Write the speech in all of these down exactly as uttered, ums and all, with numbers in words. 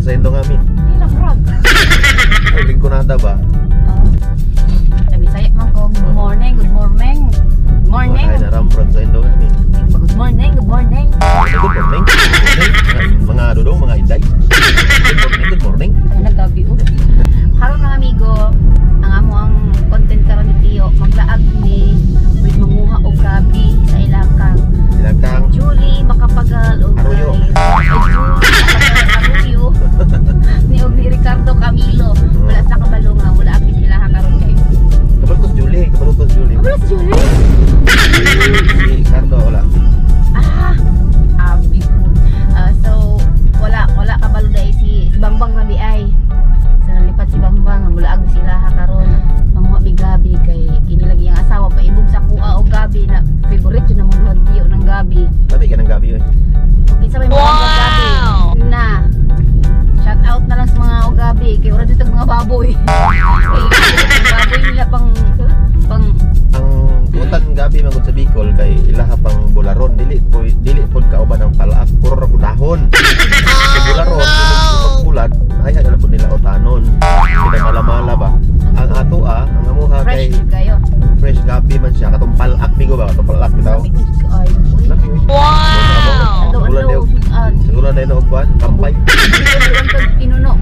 sa Indo kami. Nila crab. Ay, lingkunada ba? Oh. Sabi saya man ko, good morning, good morning. Good morning. Ay, naramprod sa Indo kami. Good morning, good morning. Good morning. Good morning. Mga dudong, mga inday. Good morning, good morning. Ano nagabi o? Karon mga amigo, ang amo ang content karon ni Tio, maglaag ni with manguha og gabi sa ilakang. Ilakang Julie makapagal og Arroyo. Ay, Julie makapagal Arroyo. Ni og ni Ricardo Camilo. Wala sa kabalo nga wala apil sila ha karon kay. Kabalutos Julie, kabalutos Julie. Wala si Julie. Si Cardo, wala. Ah, abi ko. Ah, so wala wala kabalo dai si, si Bangbang Rabi ay. So nalipat si Bangbang mula ag sila ha karon. Manguha mi gabi kay kinilagi ang asawa pa ibog sa kuha og gabi na favorite yun na mo duha Tio ng gabi. Sabi ka ng gabi yun. Okay, sabay mga wow! Gabi na shout out na lang sa mga ugabi kay ora dito mga baboy. Kay baboy nila pang pang Ang utan gabi magud sa Bicol kay ilaha pang bularon, dili po dili pod kauban ng palaak, puro ra dahon. Sa bularon, pagpulad, ay ana po nila utanon. Kita mala-mala ba. Ang ato ah, ang amuha kay fresh kayo. fresh gabi man siya, katong palaak bigo ba, katong palaak bitaw. Ay, uy. Wow! Alo, alo, sudan. Siguro na ino ogban, kampay. Pinuno.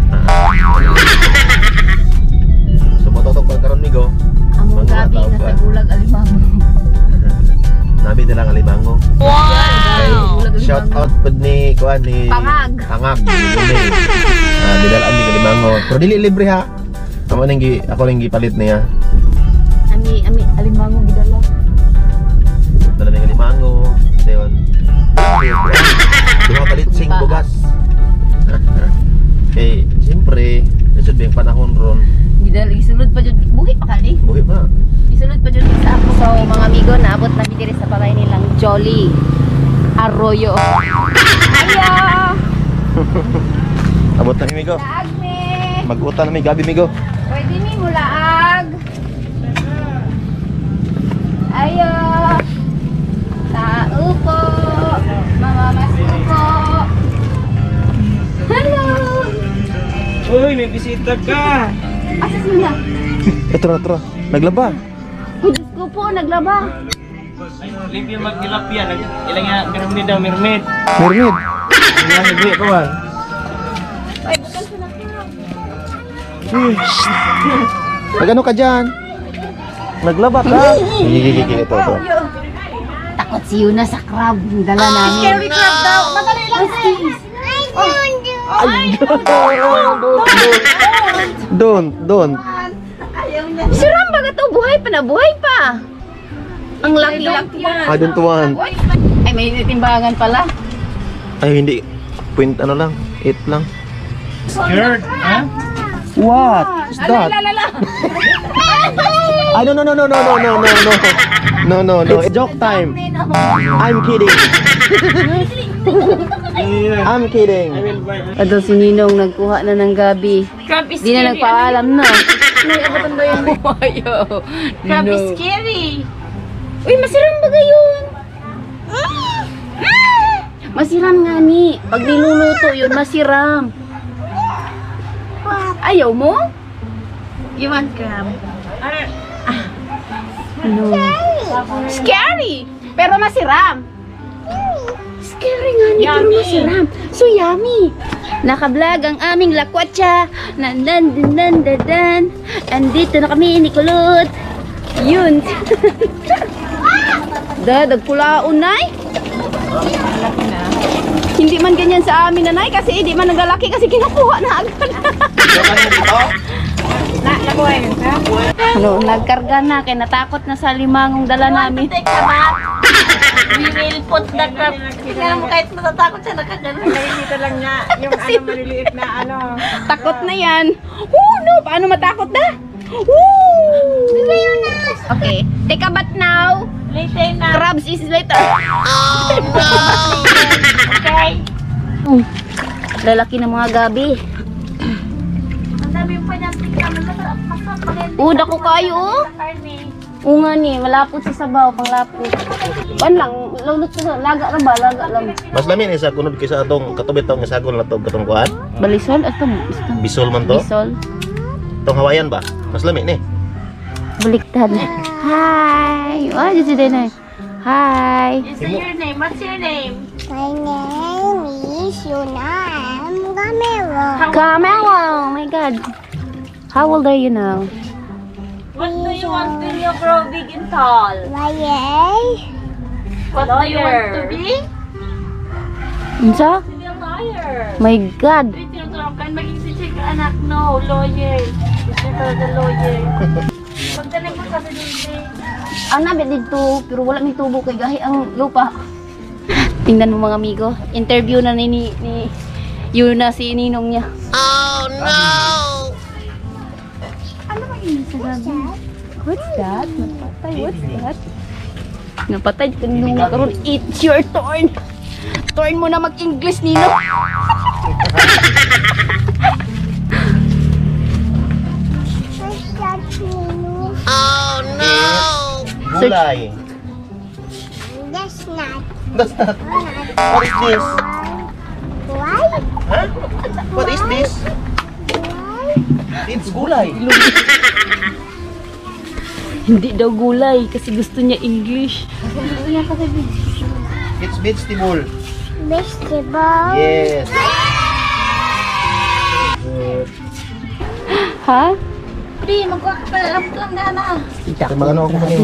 Sumutotok pa karon migo. Ang mga gabi na sa gulag alimango. Nabi nilang alimango. Wow! Kay shout out pud ni kuan ni Pangag. Pangag. Ah, didalaan mi alimango. Pero dili libre ha. Amo nang gi ako lang gipalit niya. Ami ami alimango gidala. Dala mi alimango. Dayon. Duha palit sing bugas. Kay siyempre, lisod bang panahon ron. Gidala isulod pa jud buhi pa kani. Buhi pa. Isulod pa dyan sa ako. So mga amigo, naabot na diri sa balay nilang Jolly Arroyo. Ayo! Abot na mi migo. Laag me! Mag-utan na mi gabi migo. Pwede mi mo laag. Ayo! Tao po! Mamamas po! Hello! Uy, may bisita ka! Asa sila? Ito na, ito na. Naglaba. Ay, Diyos ko po, naglaba. Limpyo mag-tilapia. Ilang nga, mermaid daw, mermaid. Mermaid. Ilang nga, buhi ka ba? Ay, bukan sa nakilap. Nagano ka dyan? Naglaba ka? Gigigigig ito, ito. Takot si Yuna sa crab. Dala namin. Scary crab daw. Madali lang, sis. Ay, don't, don't. Si Ram baga to, buhay pa na, buhay pa. Ang laki-laki. I don't want. Ay, may timbangan pala. Ay, hindi. Point ano lang. Eight lang. Scared, ha? What is that? Ay, no, no, no, no, no, no, no, no, no. No, no, no. It's joke time. I'm kidding. I'm kidding. Ado si Ninong nagkuha na ng gabi. Crab is Di na scary. nagpaalam na. Nag-abatan ba yung buhayo? Crab is scary. Uy, masiram ba gayon? Masiram nga ni. Pag niluluto yun, masiram. Ayaw mo? You want crab? No. Scary! Pero masiram. Scary nga ni, pero Yummy. masiram. So yummy. Naka-vlog ang aming lakwatsa. Nandan, dan, dan, dan, dan. Andito na kami ni Kulot. Yun. Da, dagkulaon, Nay. Hindi man ganyan sa amin, Nanay, kasi hindi man nagalaki kasi kinukuha na agad. Na, nakuha yun, ha? Ano, nagkarga na, kaya natakot na sa limangong dala namin. Take the bath. We will put the crab. Tingnan mo kahit natatakot siya, nakagano'n. Dito lang niya, yung ano maliliit na ano. Takot na yan. Woo, no, paano matakot na? Woo! Okay, take a bath now. Later na. Crabs is later. Okay? Mm. Lalaki ng mga gabi. Ang dami yung panyastik naman. Masarap, masarap. Oh, dako kayo, oh. Karne. Unga ni, malapot sa sabaw, panglapot. Ban lang, lulot sa laga ra ba, laga lang. Mas lami ni sa kunod kaysa atong katubit tong isagon na tong katong kuan. Balisol ato mo. Bisol man to. Bisol. Tong Hawaiian ba? Mas lami ni. Baliktad. Hi. Oh, dito din na. Hi. Is your name? What's your name? My name is Yuna. I'm Gamero. Camelo. Oh my God. How old are you now? What do you want when you grow big and tall? Lawyer. What do you want to be? Unsa? To be a lawyer. My God. Wait, yung tulong kan maging si Chica anak, no, lawyer. Gusto ka the lawyer. Pagdaling mo kasi din. Ang nabi dito, pero wala may tubo kay gahi ang lupa. Tingnan mo mga amigo, interview na ni ni, ni Yuna si ninong niya. Oh no! Ano ba yun sa gabi? What's that? Napatay, what's that? Napatay ka nung karon. It's your turn! Turn mo na mag-English, Nino! What's that, Nino? Gulay. That's not. That's not. What is this? Why? Huh? What is this? Why? It's gulay. Hindi daw gulay kasi gusto niya English. It's vegetable. Vegetable. Yes. Ha? Pri, magkuha ka pala lang lang na. Kaya mga ano ako kanino.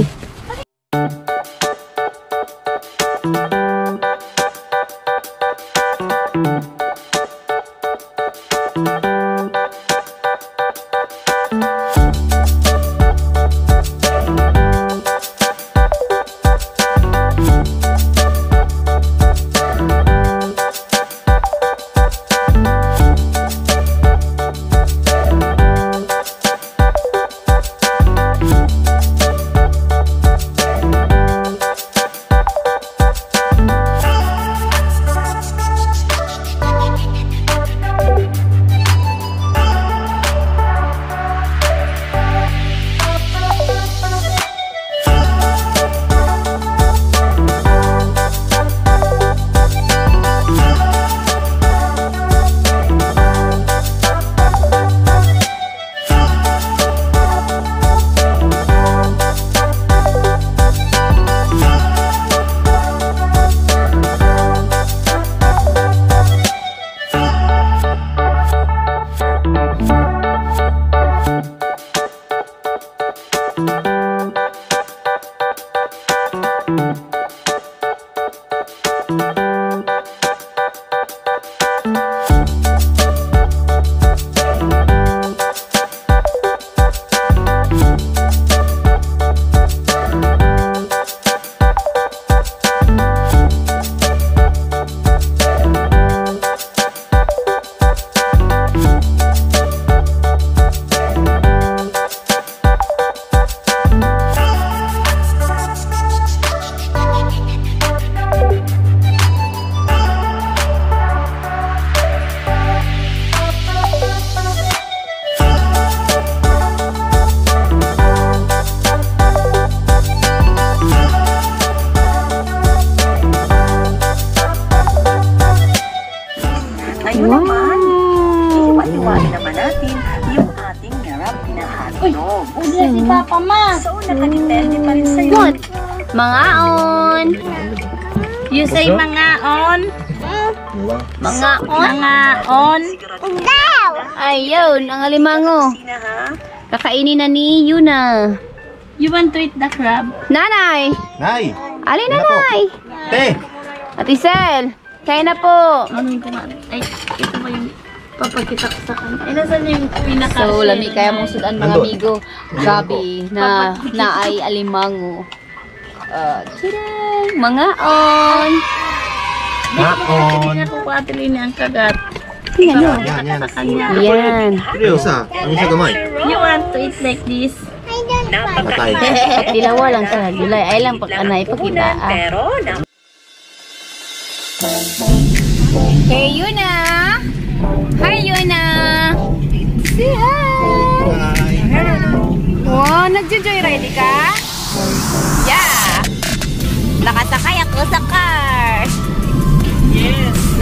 Si Papa Ma. So, nakadepende pa rin sa'yo. What? Mangaon. You say mangaon. Mangaon. Mangaon. Daw! Ayun, ang alimango. Kakainin na ni Yuna. You want to eat the crab? Nanay! Nay! Alin Yun na po. nanay? Te! Ate Sel, kain na po. Ano yung kumain? Ay, ito ba yung papakita ko sa kanya? Ay, nasan yung pinaka- So, lami kaya mong sudan mga Nandun. amigo. Gabi na na ay alimango. Uh, tadang! Mangaon. Naon! Hindi na ko patilin ang kagat. Tingnan nyo. Yan, yan. Sa kanya. Yan. Ang isa? Ang isa gamay? You want to eat like this? Patay. At dilawa lang sa gulay. Ay lang pag anay ipakita. Ah. Hey Yuna! Hi Yuna! Say hi! Bye! Wow, nagjo-joyride ka?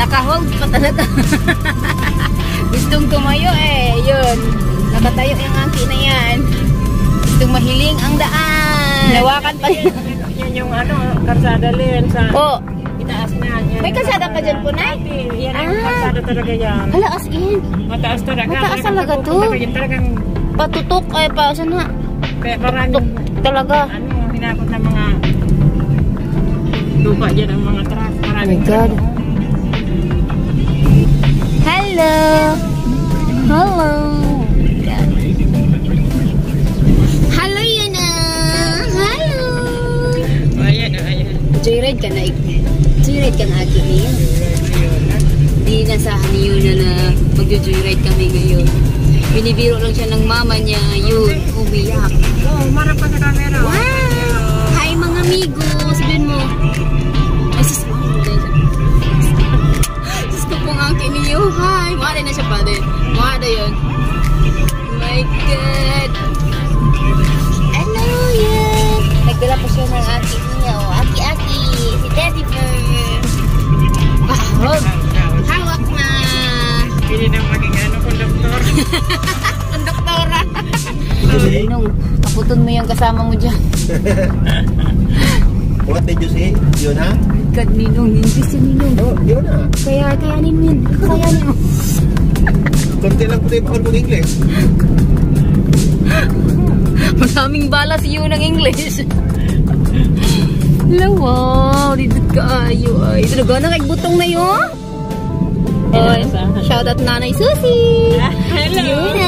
Nakahold pa talaga. Gustong tumayo eh. Yun. Nakatayo yung angki na yan. Gustong mahiling ang daan. Nawakan pa yun. Yan yung ano, karsada rin sa Po. itaas na. Yan. May kalsada pa dyan po, Nay? Yan ang Ah. karsada talaga yan. Hala, as in. Mataas talaga. Mataas talaga to. Talaga yan talagang, Patutok ay pa. Saan na? kaya maraming, Tuk talaga. ano, hinakot ng mga lupa dyan ang mga truck. Oh my Maraming God. Hello. Hello. Yan. Hello, Yuna. Hello. Ayan, ayan. Joyride ka na. Joyride ka na aki niya. Di nasahan ni Yuna na magjo-joyride kami ngayon. Binibiro lang siya ng mama niya. Yun, umiyak. Oh, marap ka sa camera. Wow! Hi mga amigo! Sabihin mo. Ay, sus mo. Sus ko pong angkin niyo. Hi! Mada na siya pa din. Mada yun. Oh my God! Hello, yan! Nagdala po siya ng aki niya. O, aki-aki! Si Teddy Bear! Wow! Hawak na! Pili na maging ano, konduktor. Ang doktora! Nung, taputon mo yung kasama mo dyan. What did you say? Yun ha? God, Ninong, hindi si Ninong. Oh, yun ha. Kaya, kayanin mo yun. Kayanin mo. Kunti lang po tayo pakon kong English. Maraming bala si Yun ng English. Hello, wow. Dito ka ayo ay. Talaga na kay butong na yun. Oy, shout out Nanay Susie. Hello. Yuna.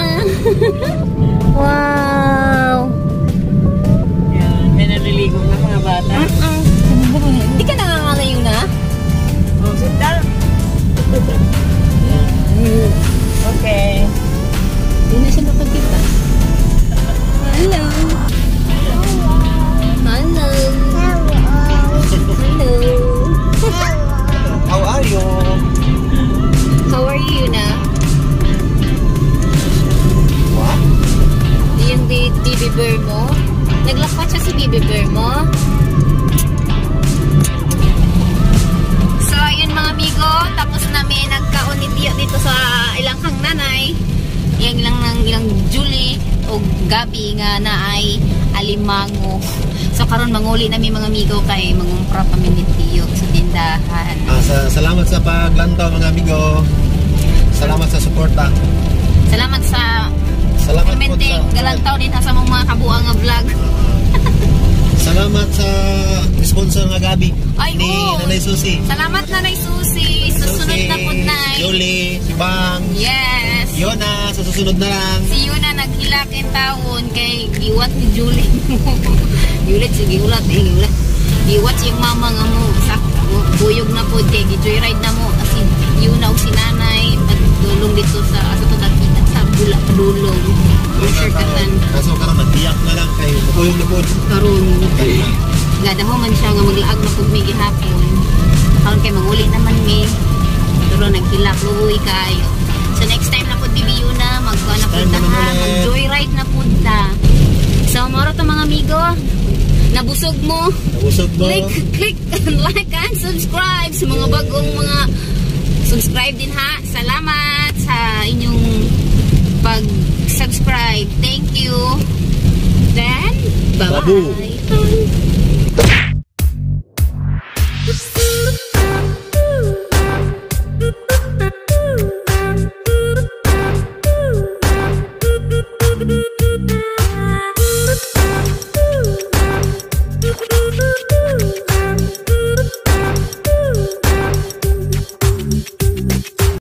Wow. Yan, may naliligo ng mga bata. Hindi ka nangangalayo na? Oh, sit down. Okay. Hindi na siya nakagkita. Hello. Hello. Hello. How are you? How are you na? What? Yung di baby bear mo? Naglakpat siya si baby bear mo? So, ayun mga amigo. Tapos namin nagkaunitiyo dito sa ilang hang nanay. Yang ilang ng ilang Julie o Gabi nga na ay alimango. So, karon manguli namin mga amigo kay mangumpra kami nitiyo sa tindahan. Ah, sa, salamat sa paglantaw mga amigo. Salamat sa suporta. Salamat sa Salamat po commenting. sa Galantaw din ha sa mga kabuang nga vlog. Salamat sa sponsor nga Gabi Ay, ni oo. Nanay Susie. Salamat Nanay Susie. Susunod Susie, na po na. Julie, si Bang, Yes. Yona, sa susunod na lang. Si Yuna naghilakin taon kay giwat ni Julie. Giulat si giulat eh. Giulat. Giwat yung mama nga mo. Sa buyog na po kay gi-joyride na mo. Kasi Yuna o si Nanay pagdulong dito sa aso to nakita sa bula padulong. Sure katan. Kaso karon nagbiyak na lang kay buyog na po. Karon gadaho man siya nga maglaag na pud may gihapon. Karon kay manguli naman mi. Pero naghilak luoy kayo. So next time na pud Bibi Yuna magkuha na pud Next time ta na naman ulit. mag-joyride na pud ta. So maro to mga amigo. Nabusog mo. Nabusog mo. Click, click, like and subscribe sa mga bagong mga subscribe din ha. Salamat sa inyong pag-subscribe. Thank you. Then, Babu. bye-bye.